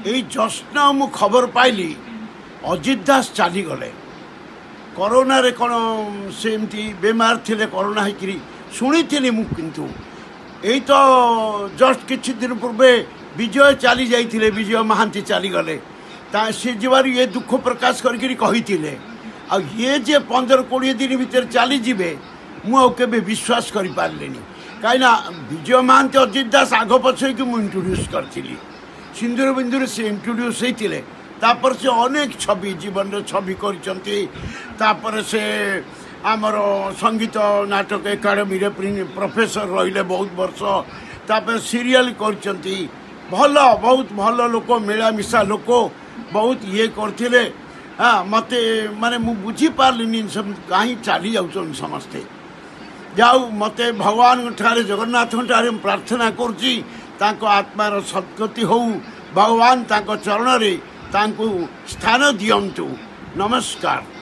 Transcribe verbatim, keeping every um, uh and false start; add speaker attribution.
Speaker 1: এই ଜଷ୍ଟ ନା ମୁଁ ଖବର ପାଇଲି ଅଜିତ ଦାସ ଚାଲିଗଲେ। କରୋନାରେ କ'ଣ ସେ ଏମିତି ବେମାର ଥିଲେ, କରୋନା ହେଇକିରି ଶୁଣିଥିଲି ମୁଁ। କିନ୍ତୁ ଏଇ ତ ଜଷ୍ଟ କିଛି ଦିନ ପୂର୍ବେ ବିଜୟ ଚାଲି ଯାଇଥିଲେ, ବିଜୟ ମହାନ୍ତି ଚାଲିଗଲେ। ତା ସେ ଯିବାରୁ ଇଏ ଦୁଃଖ ପ୍ରକାଶ କରିକିରି କହିଥିଲେ। ଆଉ ଇଏ ଯେ ପନ୍ଦର କୋଡ଼ିଏ ଦିନ ଭିତରେ ଚାଲିଯିବେ ମୁଁ ଆଉ କେବେ ବିଶ୍ୱାସ କରିପାରିଲିନି। କାହିଁକିନା ବିଜୟ ମହାନ୍ତି ଅଜିତ ଦାସ ଆଗ ପଛ ହେଇକି ମୁଁ ଇଣ୍ଟ୍ରୋଡ୍ୟୁସ୍ କରିଥିଲି। ସିନ୍ଦୁର ବିନ୍ଦୁରେ ସେ ଇଣ୍ଟ୍ରୋଡ୍ୟୁସ୍ ହେଇଥିଲେ। ତାପରେ ସେ ଅନେକ ଛବି ଜୀବନରେ ଛବି କରିଛନ୍ତି। ତାପରେ ସେ ଆମର ସଙ୍ଗୀତ ନାଟକ ଏକାଡେମୀରେ ପ୍ରଫେସର ରହିଲେ ବହୁତ ବର୍ଷ। ତାପରେ ସିରିଏଲ କରିଛନ୍ତି। ଭଲ, ବହୁତ ଭଲ ଲୋକ, ମିଳାମିଶା ଲୋକ, ବହୁତ ଇଏ କରିଥିଲେ। ହଁ, ମୋତେ ମାନେ ମୁଁ ବୁଝିପାରିଲିନି କାହିଁ ଚାଲି ଯାଉଛନ୍ତି ସମସ୍ତେ। ଯାଉ ମୋତେ ଭଗବାନଙ୍କ ଠାରେ, ଜଗନ୍ନାଥଙ୍କ ଠାରେ ମୁଁ ପ୍ରାର୍ଥନା କରୁଛି ତାଙ୍କ ଆତ୍ମାର ସଦ୍ଗତି ହଉ। ଭଗବାନ ତାଙ୍କ ଚରଣରେ ତାଙ୍କୁ ସ୍ଥାନ ଦିଅନ୍ତୁ। ନମସ୍କାର।